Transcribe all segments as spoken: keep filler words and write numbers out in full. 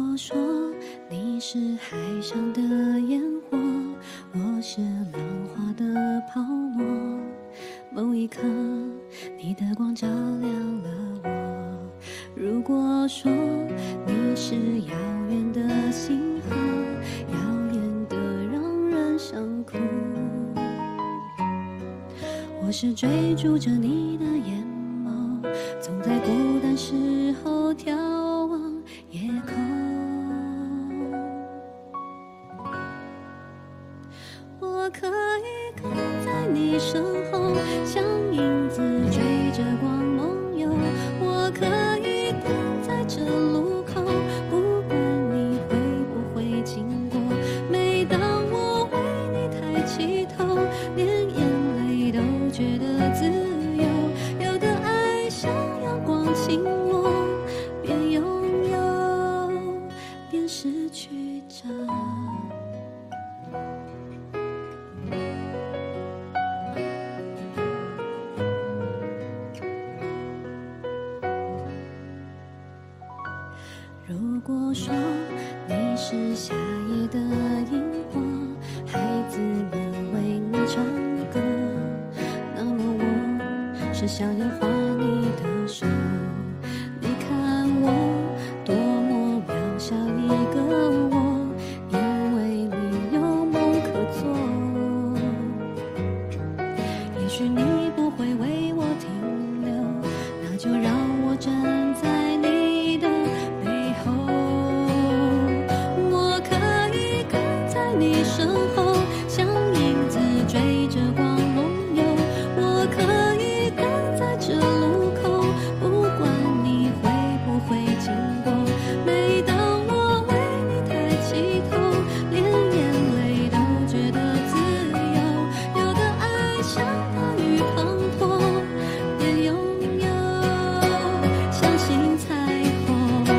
果说你是海上的烟火，我是浪花的泡沫，某一刻你的光照亮了我。如果说你是遥远的星河，遥远的让人想哭，我是追逐着你的眼眸，总在孤单时候眺望夜空。我可以跟在你身后，像影子追着光梦游。我可以等在这路口，不管你会不会经过。每当我为你抬起头，连眼泪都觉得自由。有的爱像阳光倾落，边拥有边失去着。如果说你是夏夜的萤火，孩子们为你唱歌，那么我是想要画你的手。你看我多么渺小一个我，因为你有梦可做。也许你不会为我停留，那就让我站在你的背后。我可以跟在你身后，像影子追着光梦游。我可以等在这路口，不管你会不会经过。每当我为你抬起头，连眼泪都觉得自由。有的爱像大雨滂沱，边拥有相信彩虹。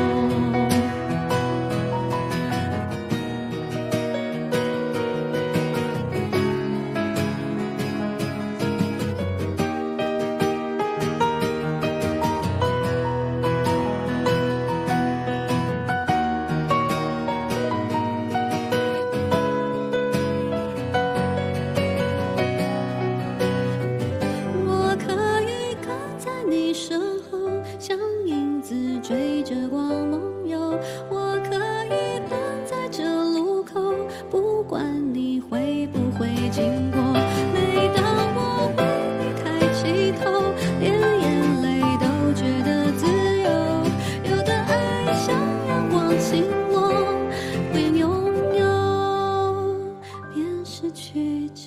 我可以跟在你身后，像影子追着光梦游。我可以等在这路口，不管你会不会经过。每当我为你抬起头，连眼泪都觉得自由。有的爱像阳光倾落，边拥有边失去着。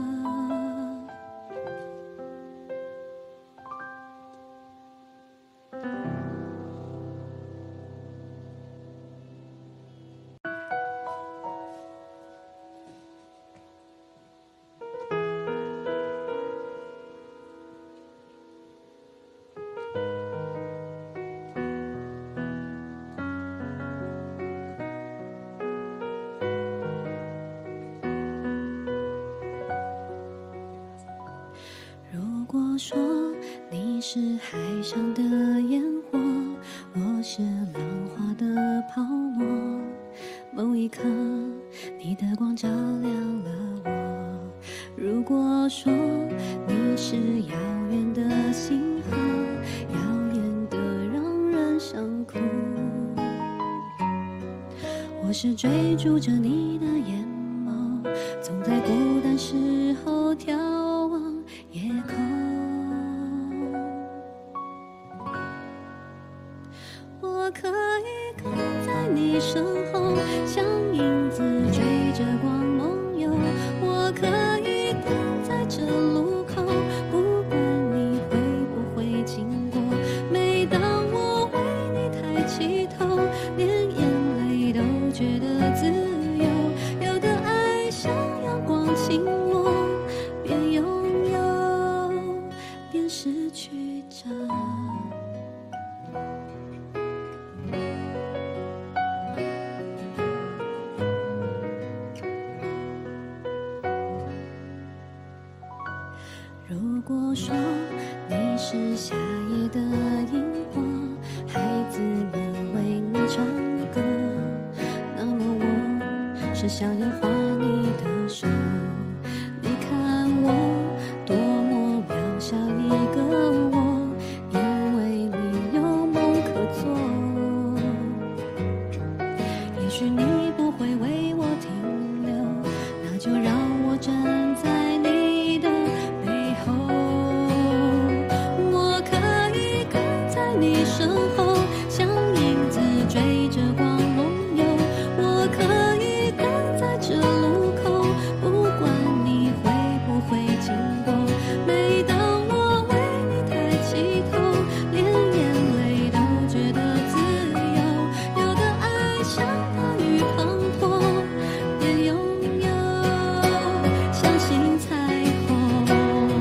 如果说你是海上的烟火，我是浪花的泡沫，某一刻你的光照亮了我。如果说你是遥远的星河，遥远的让人想哭，我是追逐着你的眼眸，总在孤单时候眺望夜空。我可以跟在你身后，像影子追着光梦游。我可以等在这路口，不管你会不会经过。每当我为你抬起头，连眼泪都觉得自由。有的爱像阳光倾落，边拥有边失去着。如果说你是夏夜的萤火，孩子们为你唱歌， 想要画你的手。你看我多么渺小一个我，因为你有梦可做。也许你不会为我停留，那就让我站在你的背后。我可以跟在你身后，像影子追着光梦游。我可以跟在这路口，不管你会不会经过。每当我为你抬起头，连眼泪都觉得自由。有的爱像大雨滂沱，别拥有，相信彩虹。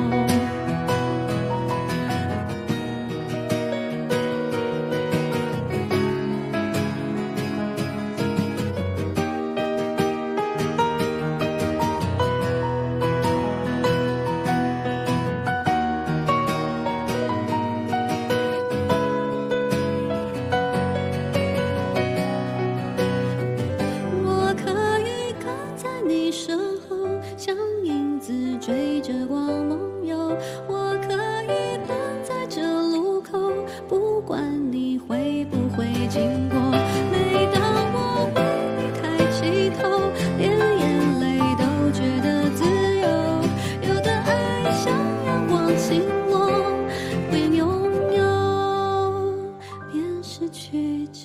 我可以跟在你身后，像影子追着光梦游。我可以等在这路口，不管你会不会经过。每当我为你抬起头，连眼泪都觉得自由。有的爱像阳光倾落，边拥有边失去着。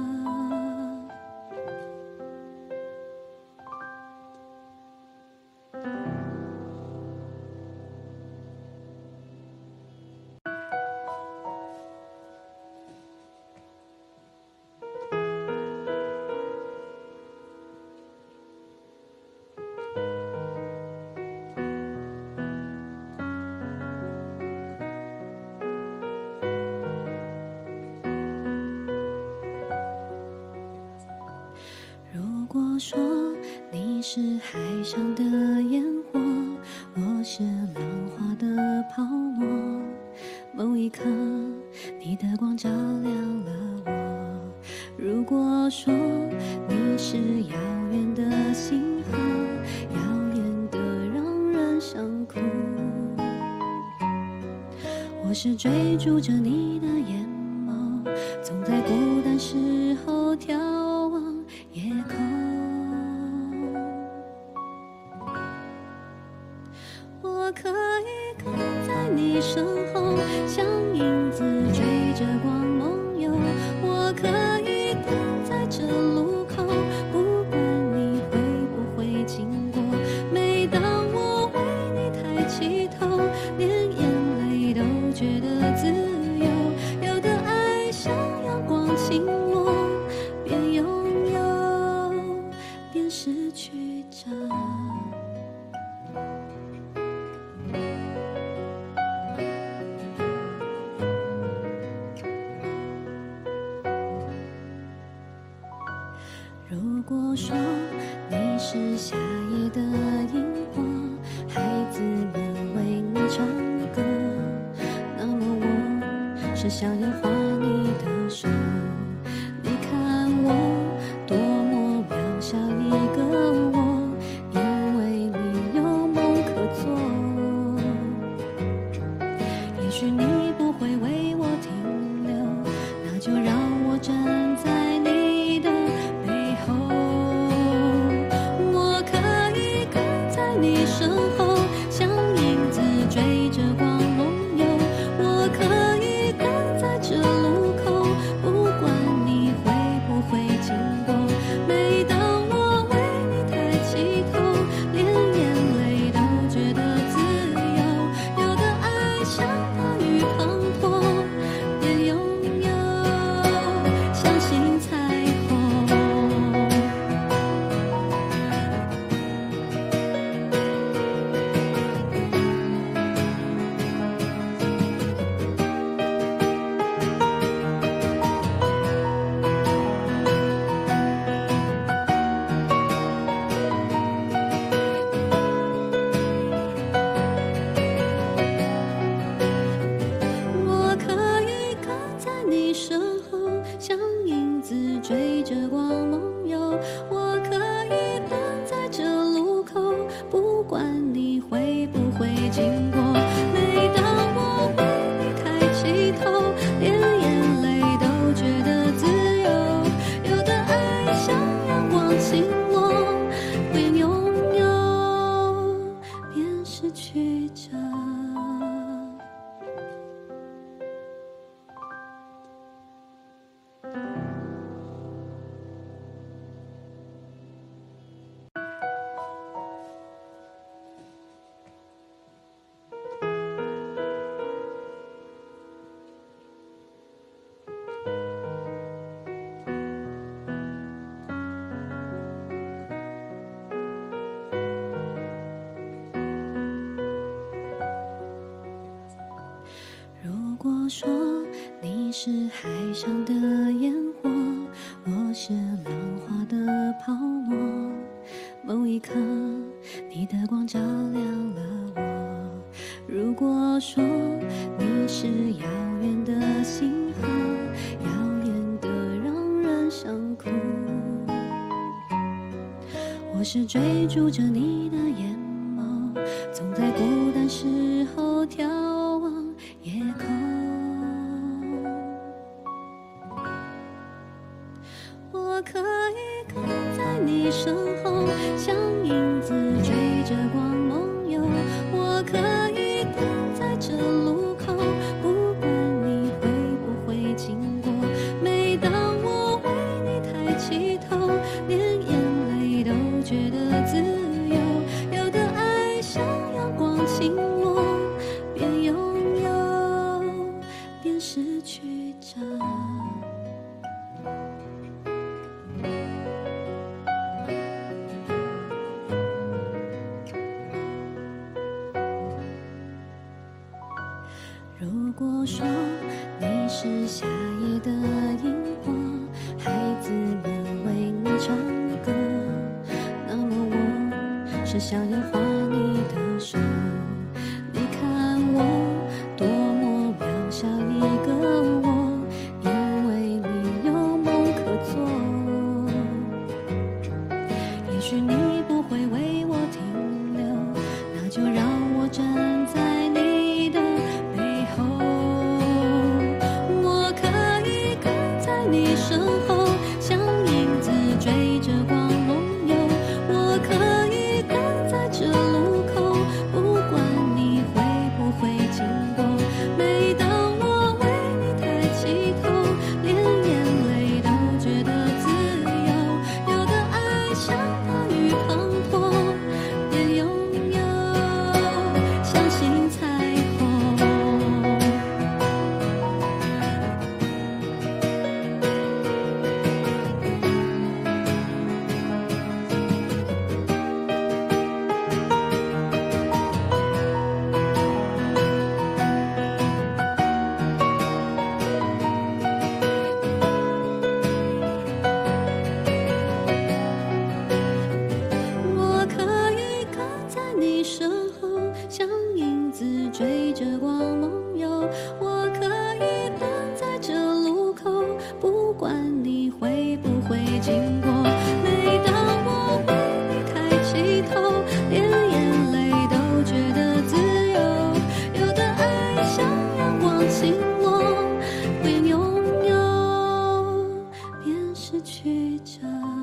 如果说你是海上的烟火，我是浪花的泡沫，某一刻你的光照亮了我。如果说你是遥远的星河，遥远的让人想哭，我是追逐着你的眼眸，总在孤单时候眺望夜空。我可以跟在你身后，像影子追着光梦游。我可以等在这路口，不管你会不会经过。每当我为你抬起头，连眼泪都觉得自由。有的爱像阳光倾落，边拥有边失去着。如果说你是夏夜的萤火，孩子们为你唱歌，那么我是想要画你的手。你看我多么渺小一个我，因为你有梦可做。也许你不会为我停留，那就让我站在你的背后。我可以跟在你身后，像影子追着光梦游。我可以跟在这路口，不管你会不会经过。每当我为你抬起头，连眼泪都觉得自由。有的爱像大雨滂果说你是海上的烟火，我是浪花的泡沫，某一刻你的光照亮了我。如果说你是遥远的星河，遥远的让人想哭，我是追逐着你的眼眸，总在孤单时候眺望夜空。我可以跟在你身后，像影子追着光梦游。我可以等在这路口，不管你会不会经过。每当我为你抬起头，连眼泪都觉得自由。有的爱像阳光倾落，边拥有边失去着。如果说你是夏夜的萤火，孩子们为你唱歌，那么我是想要画你的手。你看我多么渺小一个我，因为你有梦可做。也许你不会为我停留，那就让我站在你的背后。我可以跟在你身后，像影子追着光梦游。我可以等在这路口，不管你会不会经过。每当我为你抬起头，连眼泪都觉得自由。有的爱像大雨滂沱，别拥有，相信彩虹。我可以跟在你身后，像影子追着光梦游。我可以等在这路口，不管你会不会经过。每当我为你抬起头，连眼泪都觉得自由。有的爱像阳光倾落，边拥有边失去着。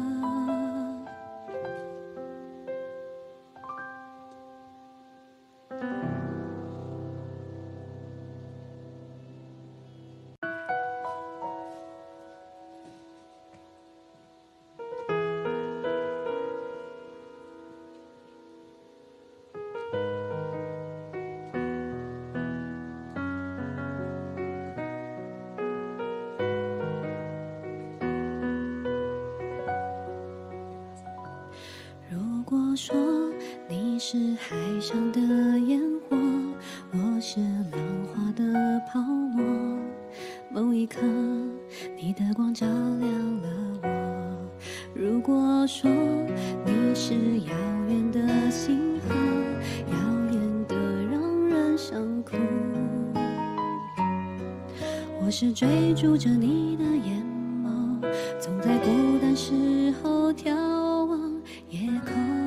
如果说你是海上的烟火，我是浪花的泡沫，某一刻你的光照亮了我。如果说你是遥远的星河，遥远的让人想哭，我是追逐着你的眼眸，总在孤单时候眺望夜空。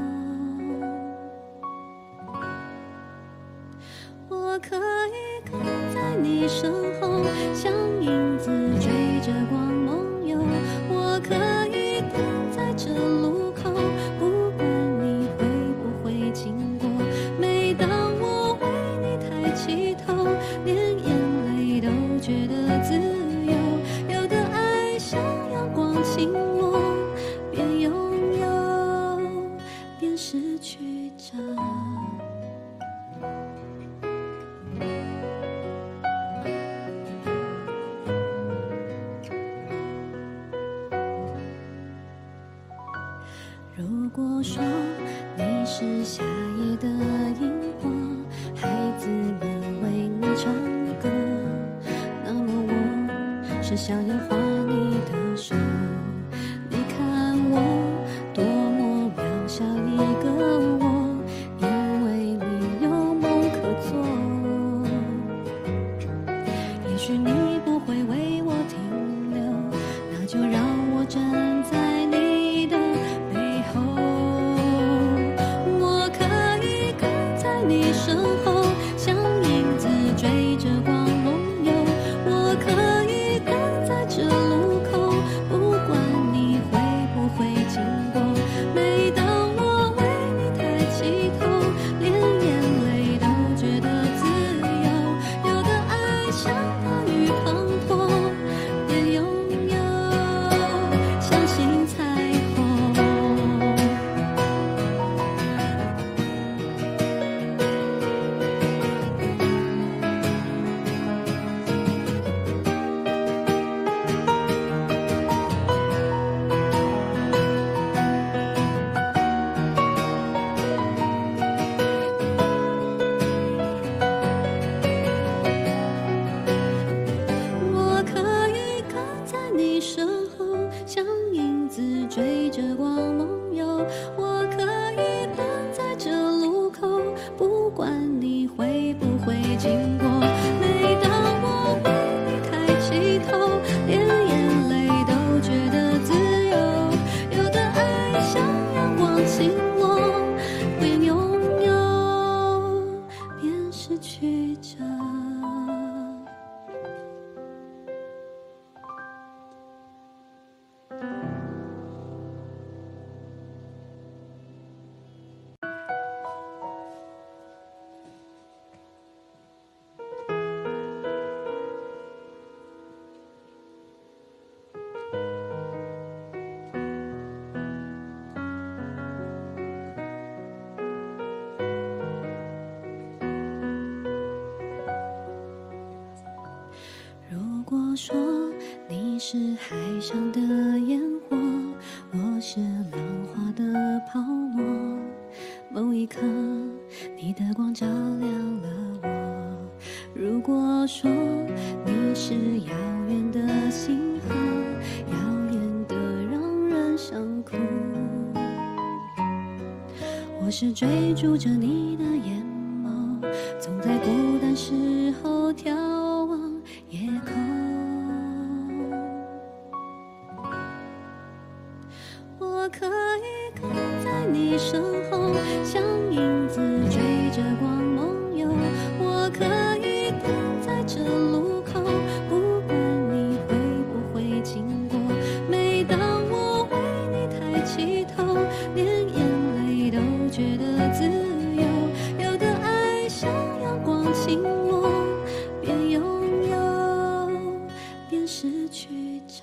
我可以跟在你身后，像影子追着光梦游。我可以等在这路口，不管你会不会经过。每当我为你抬起头，连眼泪都觉得自由。有的爱像阳光倾落，边拥有边失去着。如果说你是夏夜的萤火，孩子们为你唱歌， 说你是海上的烟火，我是浪花的泡沫，某一刻你的光照亮了我。如果说你是遥远的星河，遥远的让人想哭，我是追逐着你的眼眸，总在孤单时候眺望夜空。我可以跟在你身后，像影子追着光梦游。我可以等在这路口，不管你会不会经过。每当我为你抬起头，连眼泪都觉得自由。有的爱像阳光倾落，边拥有边失去着。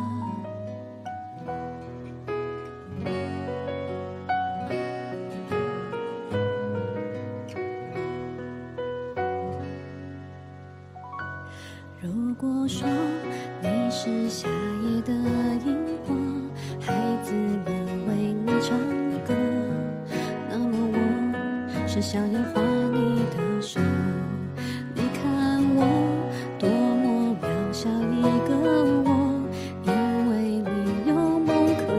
如果说你是夏夜的萤火，孩子们为你唱歌，那么我是想要画你的手。你看我多么渺小一个我，因为你有梦可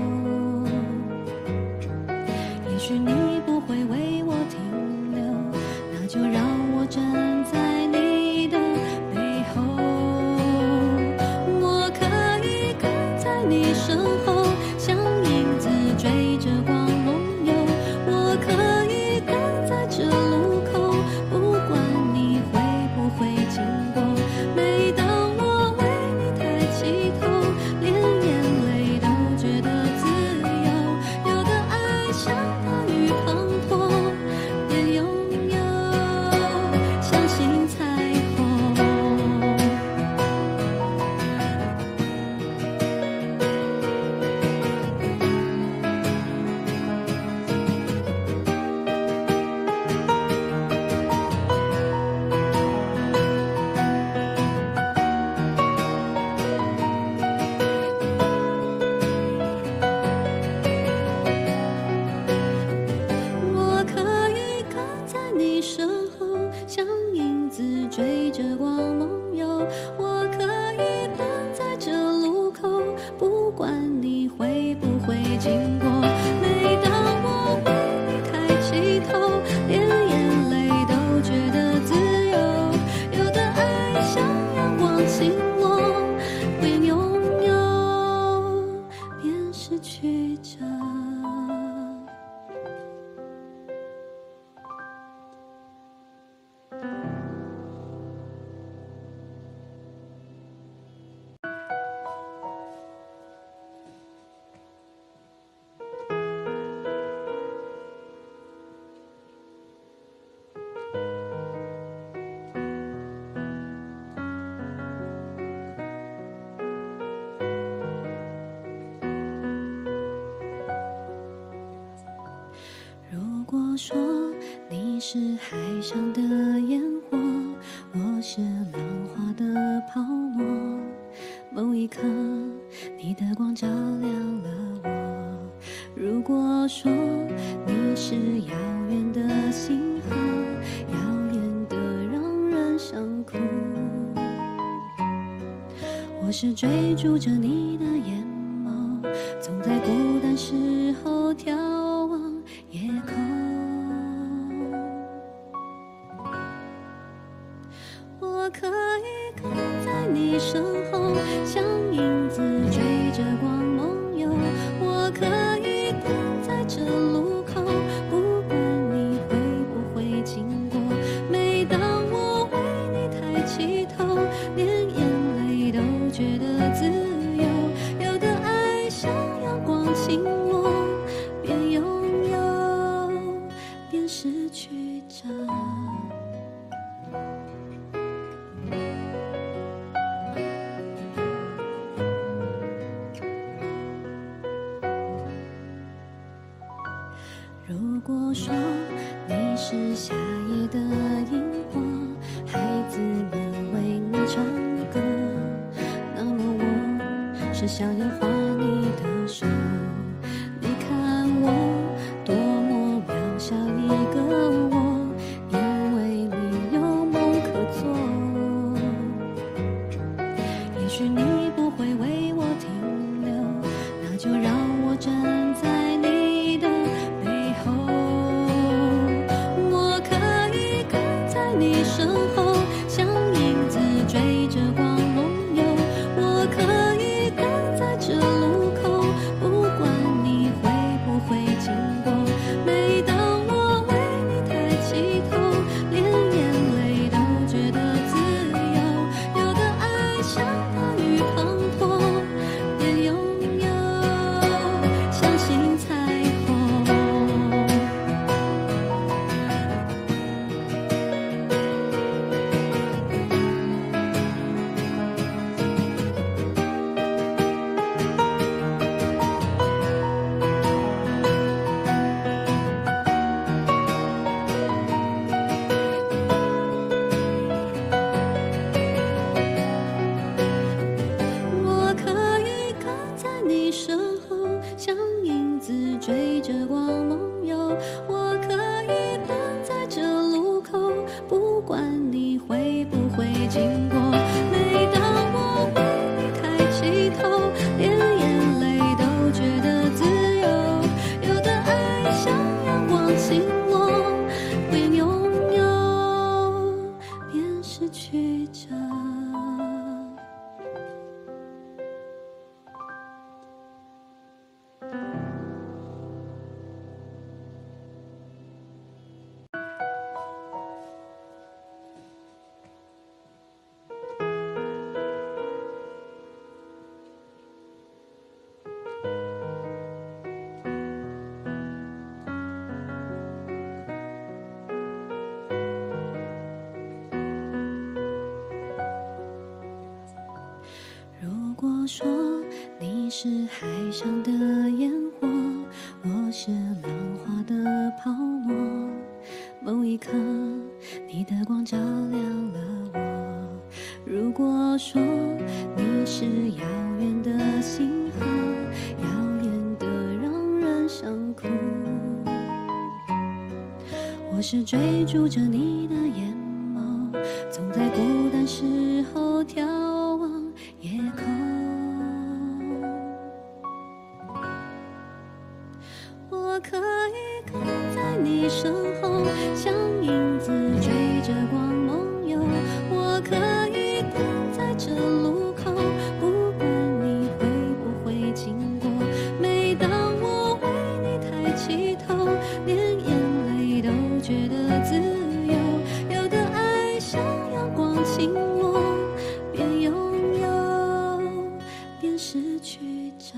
做。也许你不会为我停留，那就让我站在你的背后。我可以跟在你身后，像影子追着光梦游。我可以等在这路口，不管你会不会经过。每当我为你抬起头，连眼泪都觉得自由。有的爱像大雨滂沱，也拥有相信彩虹。我可以跟在你身后，像影子追着光梦游。我可以等在这路口，不管你会不会经过。每当我为你抬起头，连眼泪都觉得自由。有的爱像阳光倾落，边拥有边失去着。如果说你是海上的烟火，我是浪花的泡沫，某一刻你的光照亮了我。如果说你是遥远的星河，遥远的让人想哭，我是追逐着你的眼眸，总在孤单时候眺望夜空。我可以跟在你身后，像影子追着光梦游。我可以等在这路口，不管你会不会经过。每当我为你抬起头，连眼泪都觉得自由。有的爱像阳光倾落，边拥有边失去着。如果说你是夏夜的萤火，孩子们为你唱歌， 想要画你的手。你看我多么渺小一个我，因为你有梦可做。也许你不会为我停留，那就让我站在你的背后。我可以跟在你身后，像影子追着光梦游。我可以跟在这路口，不管你会不会经过。每当我为你抬起头，连眼泪都觉得自由。有的爱像大雨滂沱，别拥有，相信彩虹。我可以跟在你身后，像影子追着光梦游。我可以等在这路口，不管你会不会经过。每当我为你抬起头，连眼泪都觉得自由。有的爱像阳光倾落，边拥有边失去着。如果说你是海上的烟火，我是浪花的泡沫，某一刻你的光照亮了我。如果说你是遥远的星河，遥远的让人想哭，我是追逐着你的眼眸，总在孤单时候眺望夜空。我可以跟在你身后，像影子追着光梦游。我可以等在这路口，不管你会不会经过。每当我为你抬起头，连眼泪都觉得自由。有的爱像阳光倾落，边拥有边失去着。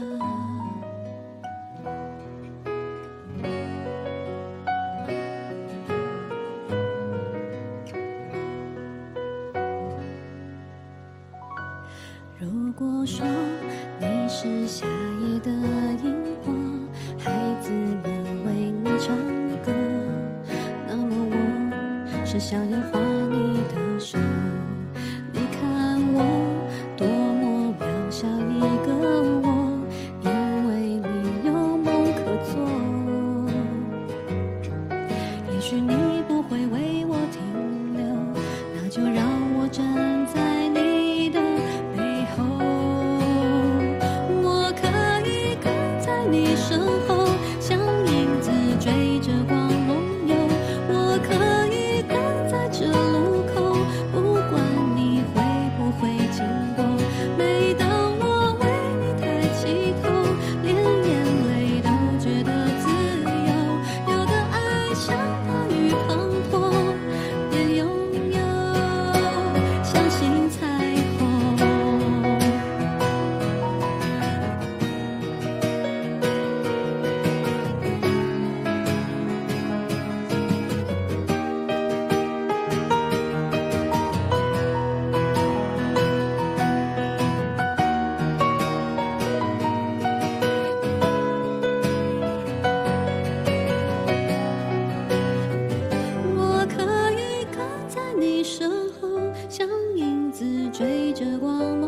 如果说你是夏夜的萤火，孩子们为你唱歌，那么我是想要画你的手。你看我多么渺小一个我，因为你有梦可做。也许你不会为我停留，那就让我站在你的背后。我可以跟在你身后，像影子追着光梦游。我可以跟在这路口，不管你会不会经过。每当我为你抬起头，连眼泪都觉得自由。有的爱像大雨滂沱，别拥有，相信彩虹。我可以跟在你身后，像影子追着光